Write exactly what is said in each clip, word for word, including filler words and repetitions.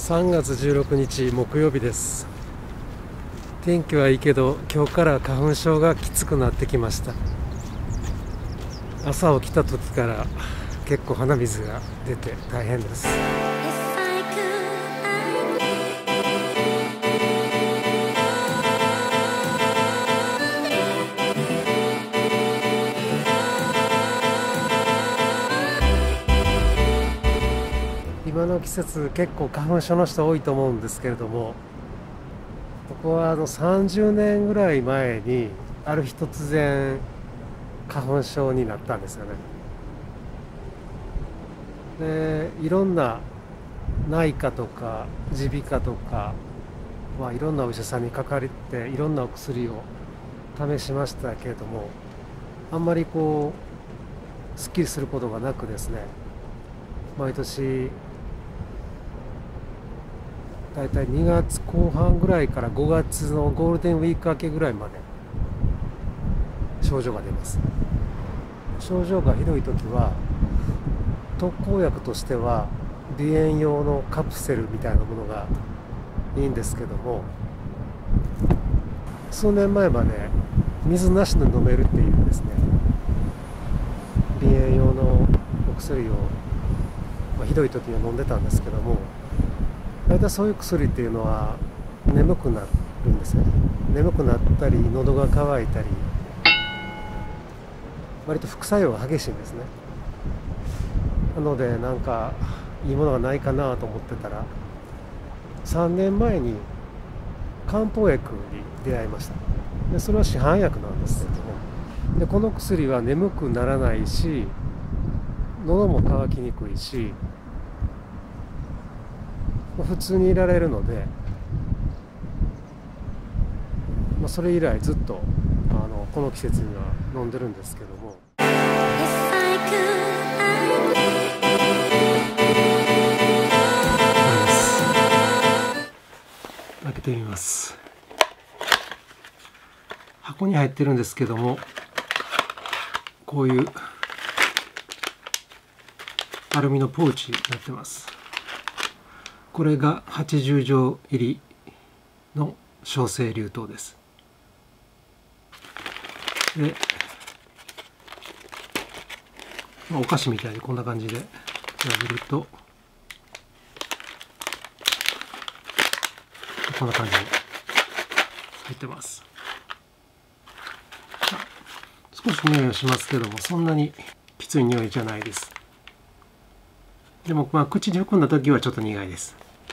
さんがつじゅうろくにち木曜日です。天気はいいけど今日から花粉症がきつくなってきました。朝起きた時から結構鼻水が出て大変です。今の季節結構花粉症の人多いと思うんですけれども、僕はあのさんじゅうねんぐらい前にある日突然花粉症になったんですよね。でいろんな内科とか耳鼻科とか、まあ、いろんなお医者さんにかかりっていろんなお薬を試しましたけれども、あんまりこうすっきりすることがなくですね、毎年だいたいにがつこう半ぐらいからごがつのゴールデンウィーク明けぐらいまで症状が出ます。症状がひどい時は特効薬としては鼻炎用のカプセルみたいなものがいいんですけども、数年前まで水なしで飲めるっていうですね、鼻炎用のお薬を、まあ、ひどい時には飲んでたんですけども、大体そういう薬っていうのは眠くなるんですよね。眠くなったり喉が渇いたり、割と副作用が激しいんですね。なのでなんかいいものがないかなと思ってたら、さんねんまえに漢方薬に出会いました。でそれは市販薬なんですけども、でこの薬は眠くならないし、喉も渇きにくいし、普通にいられるので、まあ、それ以来ずっとあのこの季節には飲んでるんですけども、開けてみます。箱に入ってるんですけども、こういうアルミのポーチになってます。これがはちじゅうじょう入りの小生竜糖です。で、まあ、お菓子みたいにこんな感じで破るとこんな感じに入ってます。少し匂いはしますけども、そんなにきつい匂いじゃないです。でもまあ口に含んだ時はちょっと苦いです。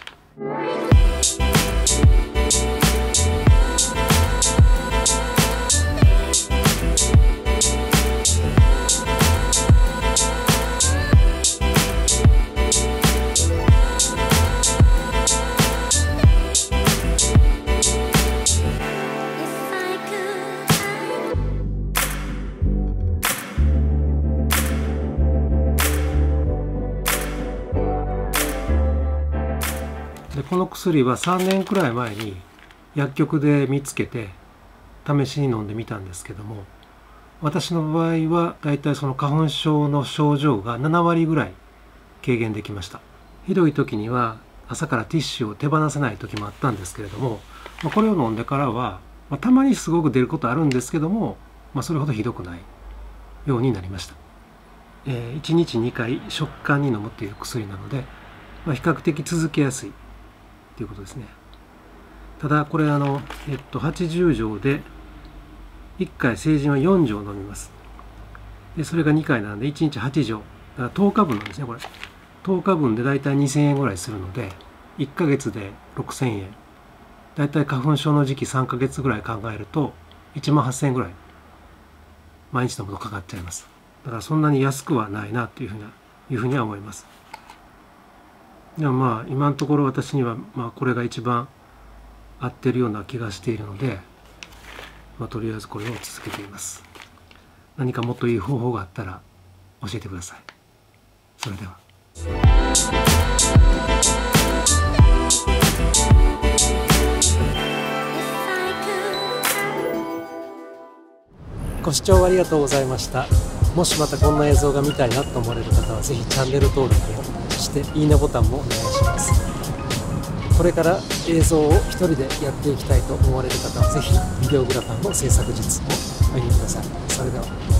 でこの薬はさんねんくらい前に薬局で見つけて試しに飲んでみたんですけども、私の場合はだいたいその花粉症の症状がななわりぐらい軽減できました。ひどい時には朝からティッシュを手放せない時もあったんですけれども、これを飲んでからは、まあ、たまにすごく出ることあるんですけども、まあ、それほどひどくないようになりました。えー、いちにちにかい食間に飲むっていう薬なので、まあ、比較的続けやすいということですね。ただこれあの、えっと、はちじゅうじょうでいっかい成人はよんじょう飲みます。でそれがにかいなのでいちにちはちじょう、だからとおかぶんなんですね。これとおかぶんでだいたいにせんえんぐらいするので、いっかげつでろくせんえん、だいたい花粉症の時期さんかげつぐらい考えるといちまんはっせんえんぐらい毎日飲むとかかっちゃいます。だからそんなに安くはないなというふうないうふうには思います。でもまあ今のところ私にはまあこれが一番合ってるような気がしているので、まあ、とりあえずこれを続けています。何かもっといい方法があったら教えてください。それでは。ご視聴ありがとうございました。もしまたこんな映像が見たいなと思われる方はぜひチャンネル登録をしていいねボタンもお願いします。 これから映像を一人でやっていきたいと思われる方は、ぜひビデオグラファーの制作術をお入りください。それでは。